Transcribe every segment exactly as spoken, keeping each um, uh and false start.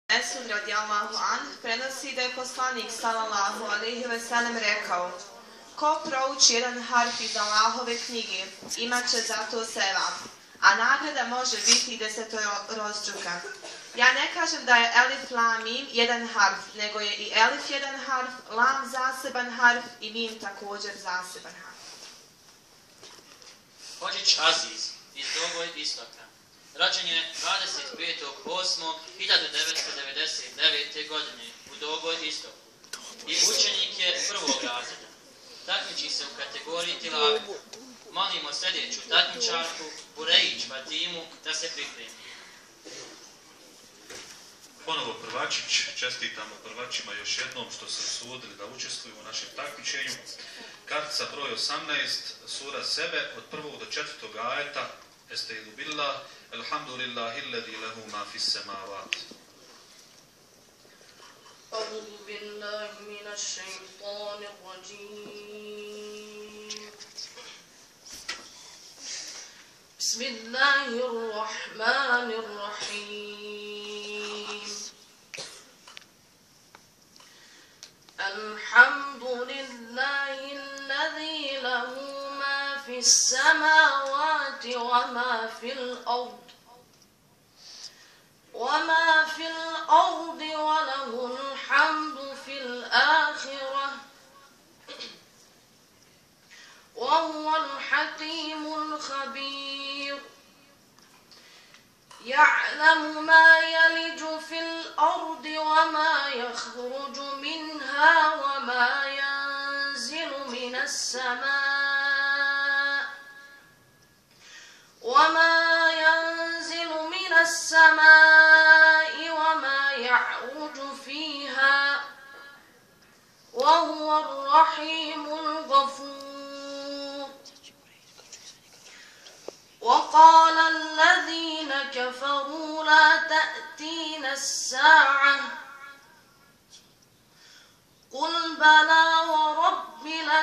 Mesud radijallahu an prenosi da je poslanik sallallahu alejhi ve sellem rekao: ko prouči jedan harf iz Allahove knjige, imat će za to sevap, a nagrada može biti desetorostruka. Ja ne kažem da je elif lam mim jedan harf, nego je i elif jedan harf, lam zaseban harf i mim također zaseban harf. Hodžić Aziz iz Dogoj Istoka. Rođen je dvadeset petog osmog hiljadu devetsto devedeset devete. godine u Dogoj Istoku i učenik je prvog razreda. Takmiči se u kategoriji tilaveta. Molimo sljedeću takmičarku Burejić Fatimu da se pripremi. Ponovo Prvačić, čestitamo prvačima još jednom što se usudili da učestvuju u našem takmičenju. Kartica broj osamnaest, sura Sebe, od prvog do četvrtog ajeta. Estaizu billah, alhamdulillahi alladhi lahu ma fis samavat. أعوذ بالله من الشيطان الرجيم. بسم الله الرحمن الرحيم. الحمد لله الذي له ما في السماوات وما في الأرض وما في الأرض وله الحمد في الآخرة وهو الحكيم الخبير. يعلم ما يلج في الأرض وما يخرج منها وما ينزل من السماء وما ينزل من السماء وما يعرج فيها وهو الرحيم الغفور. وقال الذين كفروا لا تأتينا الساعة قل بلى ورب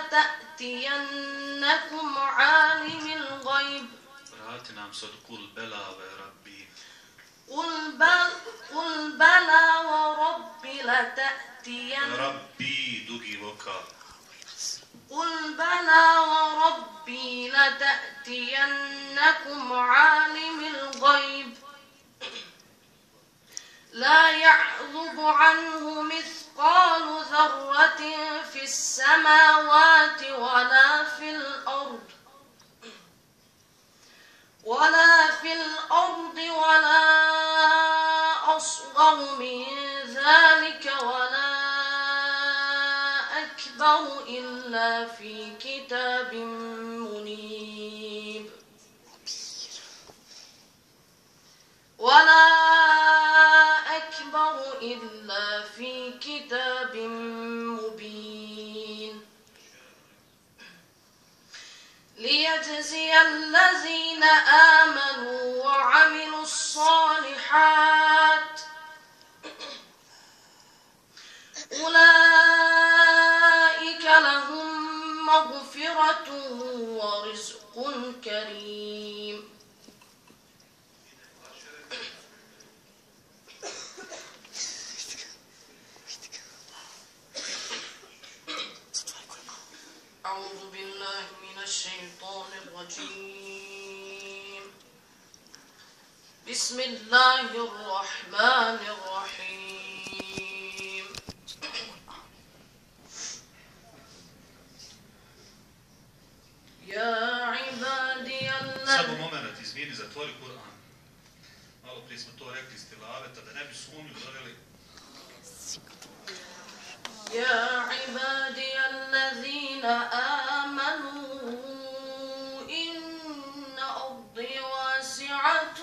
لتأتينكم عالم الغيب. Vrati nam se od kul bela ve rabbi. قل بل قل بلى ورب لتأتين Rabbi, dugi vokal. قل بلى وربي لتأتينكم عالم الغيب لا يعذب عنه مثقال ذرة في السماوات ولا في الأرض ولا في الأرض ولا أصغر من ذلك ولا أكبر إلا في كتاب منيب. ولا أكبر إلا في كتاب مبين. ليجزي الذين آمنوا وعملوا الصالحات أولئك لهم مغفرة ورزق كريم. أعوذ بالله من الشيطان الرجيم. بسم الله الرحمن الرحيم. يا عبادي Samo الذين moment, izvini, zatvori Kur'an. Malo prije smo to rekli iz tilaveta, da ne bi sumnju doveli. يا عبادي الذين آمنوا إن أرضي واسعة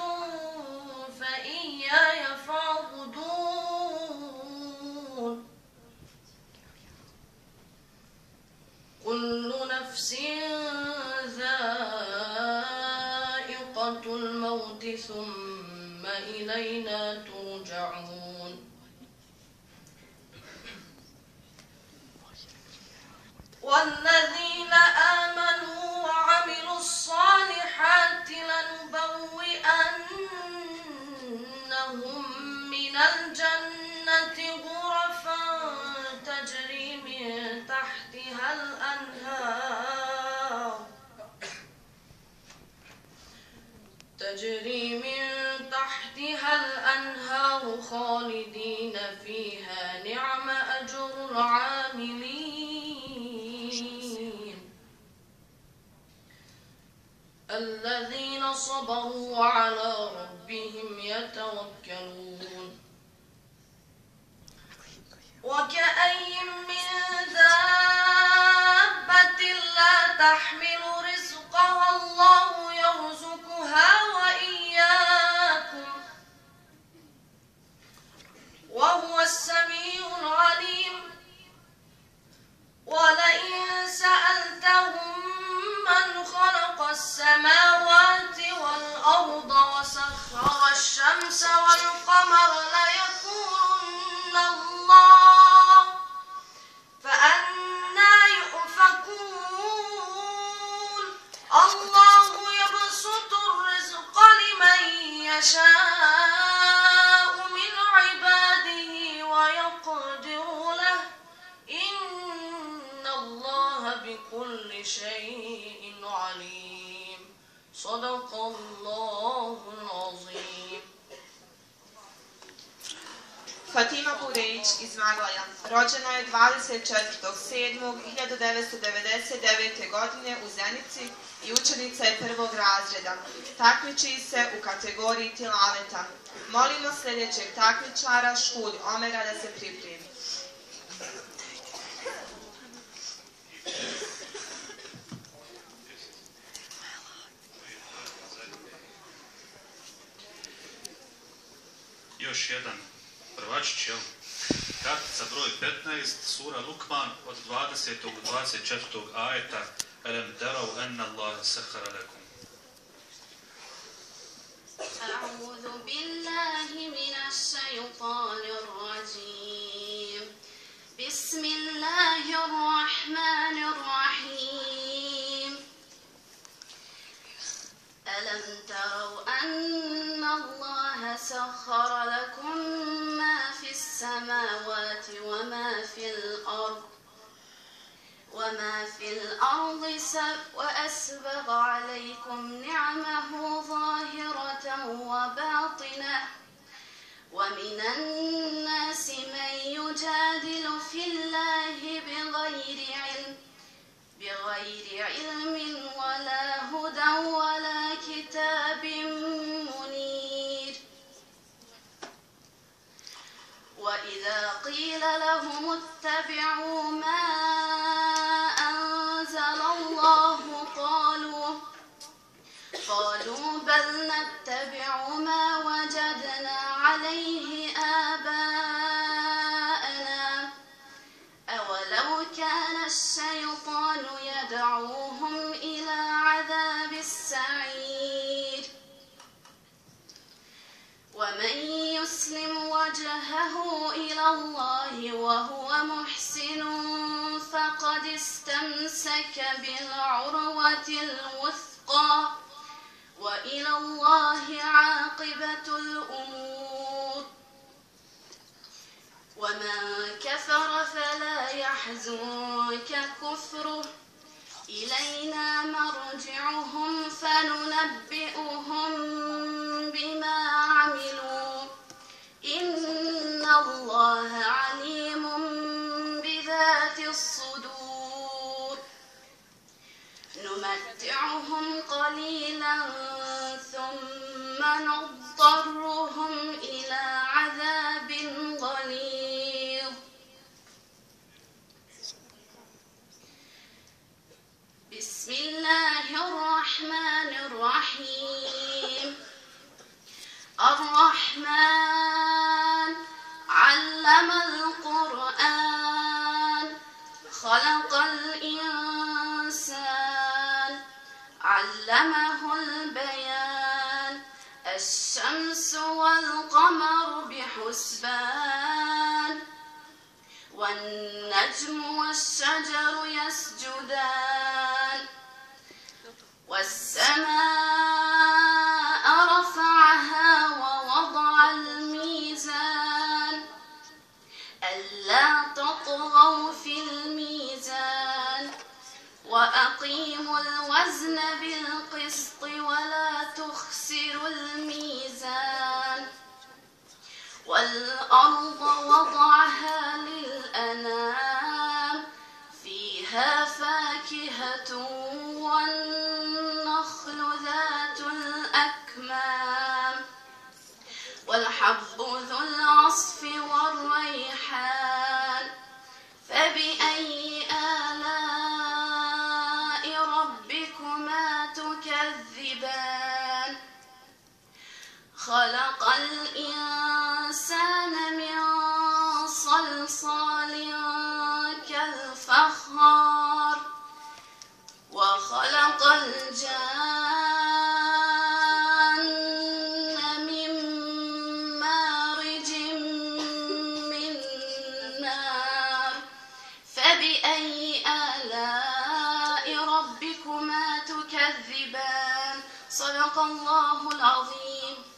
فإياي فاعبدون. كل نفس ذائقة الموت ثم إلينا ترجعون. والذين آمنوا وعملوا الصالحات لنبوئنهم من الجنة تحتها الأنهار تجري من تحتها الأنهار خالدين فيها نعم أجر العاملين الذين صبروا وعلى ربهم يتوكلون وكأي من دابة لا تحمل رزقها الله يرزقها وإياكم وهو السميع العليم ولئن سألتهم من خلق السماوات والأرض وسخر الشمس والقمر ليقولن الله فأنى يؤفكون الله يبسط الرزق لمن يشاء من عباده ويقدر له إن الله بكل شيء عليم صدق الله العظيم. Fatima Burejić iz Maglaja rođena je dvadeset četvrtog sedmog hiljadu devetsto devedeset devete. godine u Zenici i učenica je prvog razreda. Takmiči se u kategoriji tilaveta. Molimo sljedećeg takmičara Škuli Omera da se pripremi. Još jedan prvačić, jel? Kartica broj petnaest, sura Lukman od dvadesetog do dvadeset četvrtog ajeta. Alam taraw anna Allaha sakhara lakum. أعوذ بالله من الشيطان الرجيم بسم الله الرحمن الرحيم ألم تروا أن الله سخر لكم ما في السماوات وما في الأرض وما في الأرض وأسبغ عليكم نعمه ظاهرة وباطنة ومن الناس من يجادل في الله بغير علم بغير علم ولا هدى ولا كتاب منير وإذا قيل لهم اتبعوا ما أنزل الله قالوا قالوا بل نتبع ما وجدنا عليه آباءنا أولو كان الشيطان يدعوهم إلى عذاب السعير ومن يسلم وجهه إلى الله وهو محسن فقد استمسك بالعروة الوثقى وإلى الله عاقبة الأمور ومن كفر فلا يحزنك كفره إلينا مرجعهم فننبئهم بما عملوا إن الله عليم بذات الصدور نمتعهم قليلا ثم نضطرهم إلى عذاب غليظ بسم الله الرحمن الرحيم الرحمن علم القرآن خلق الإنسان علمه البيان الشمس والقمر بحسبان والنجم والشجر يسجدان والسماء رفعها ووضع الميزان ألا تطغوا في الميزان وأقيموا الوزن بالقسط ولا تخسروا الميزان والأرض وضعها للأنام فيها فاكهة والنخل ذات الأكمام والحب ذو العصف والريحان فبأي آلاء ربكما تكذبان خلق الإنسان من صلصال كالفخار وخلق الجان من مارج من نار فبأي آلاء ربكما تكذبان صدق الله العظيم.